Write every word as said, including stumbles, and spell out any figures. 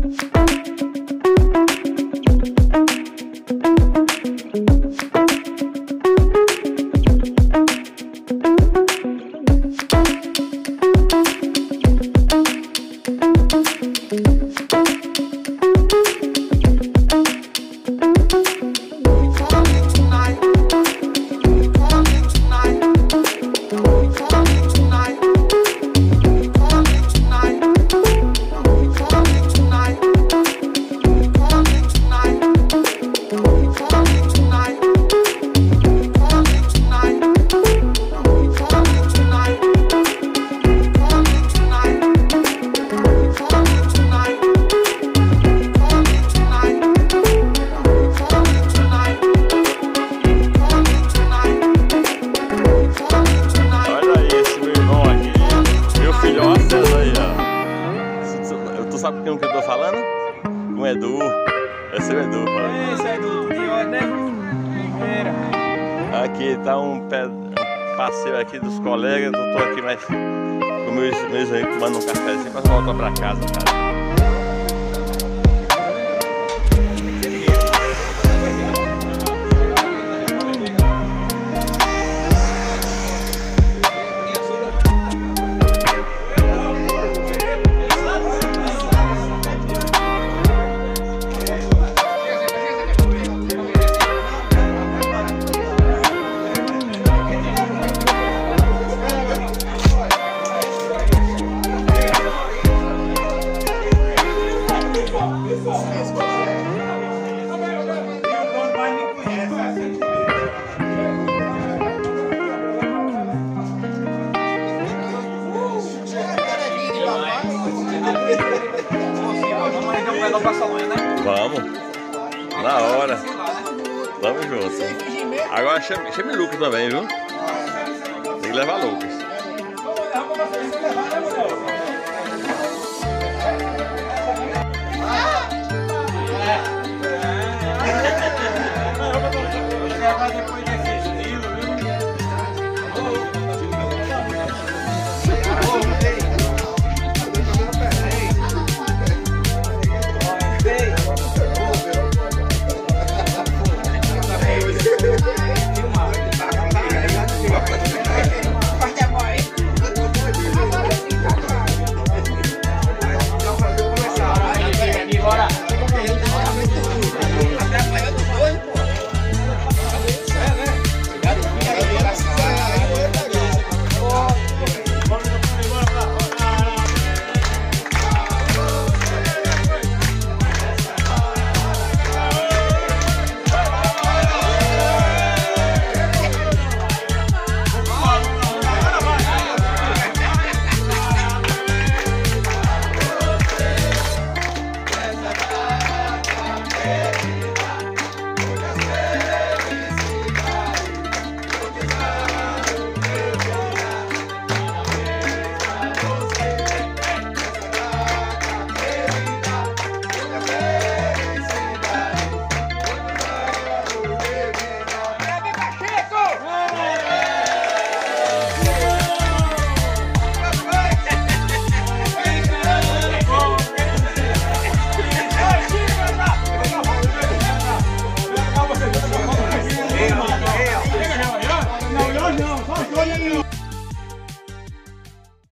Sabe com quem eu tô falando? Com o Edu. Esse é o Edu. Esse é o Edu, de hoje, né? Primeira. Aqui tá um, pé, um passeio aqui dos colegas. Eu tô aqui mais com meus, meus amigos tomando um cafezinho pra voltar pra casa, cara. Vamos, na hora, vamos juntos. Agora chame, chame o Lucas também, viu? Tem que levar Lucas.